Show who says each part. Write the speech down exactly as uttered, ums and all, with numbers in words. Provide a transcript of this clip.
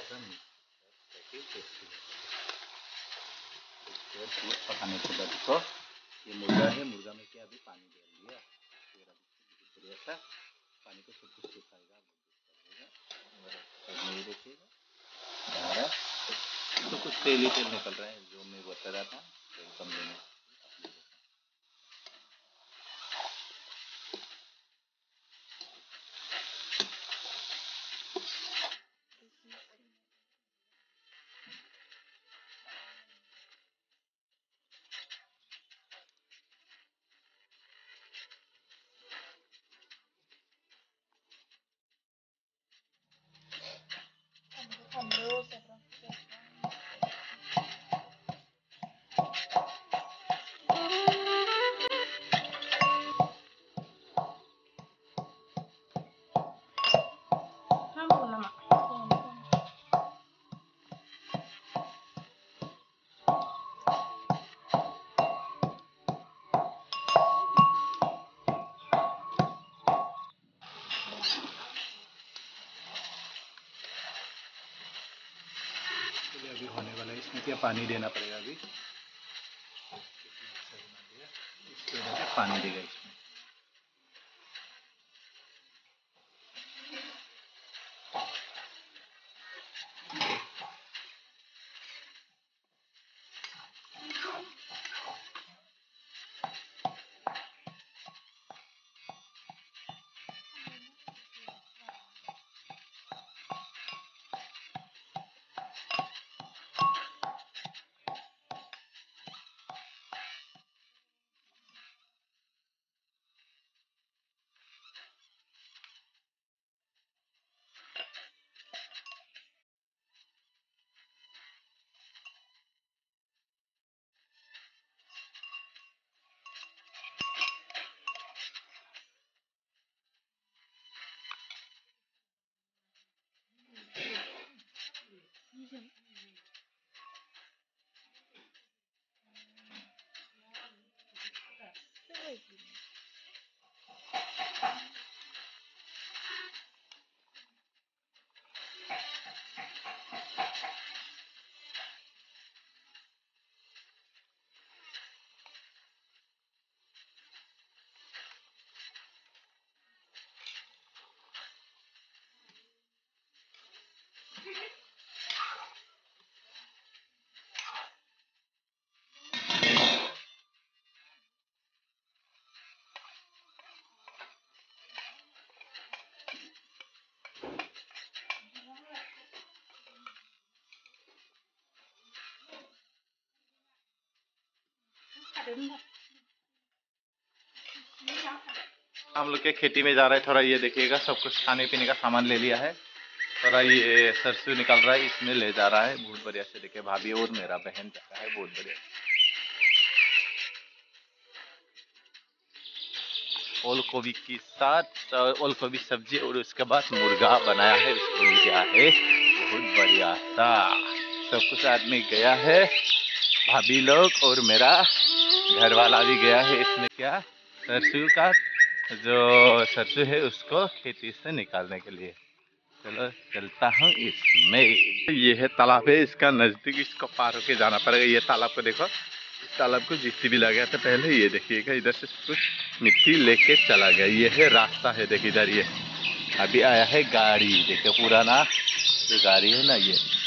Speaker 1: पकाने के बाद देखो ये मुर्गा है, मुर्गा में क्या अभी पानी डाल दिया, फिर ऐसा पानी को सब कुछ सुखाएगा, नहीं देखिएगा तो कुछ तेल ही तेल निकल रहा है, जो मैं बता रहा था तेल कम लेने। अभी होने वाला है, इसमें क्या पानी देना पड़ेगा, अभी इसके वजह से पानी देगा इसमें। हम लोग के खेती में जा रहे हैं, थोड़ा ये देखिएगा, सब कुछ खाने पीने का सामान ले लिया है, थोड़ा ये सरसों निकल रहा है, इसमें ले जा रहा है, बहुत बढ़िया से। देखिए भाभी और मेरा बहन जा रहा है, बहुत बढ़िया। ओल गोभी के साथ ओल गोभी सब्जी और उसके बाद मुर्गा बनाया है, उसको लिया है, बहुत बढ़िया सा। सब कुछ आदमी गया है, भाभी लोग और मेरा घर वाला भी गया है। इसमें क्या सरसों का जो सरसों है उसको खेती से निकालने के लिए। चलो चलता हूँ इसमें। ये है तालाब है, इसका नजदीक, इसको पार होके जाना पड़ेगा। ये तालाब को देखो, इस तालाब को जेसीबी लगा था पहले, ये देखिएगा इधर से कुछ मिट्टी लेके चला गया। ये है रास्ता है, देखिए इधर ये अभी आया है गाड़ी, देखिए पुराना जो गाड़ी है ना, ये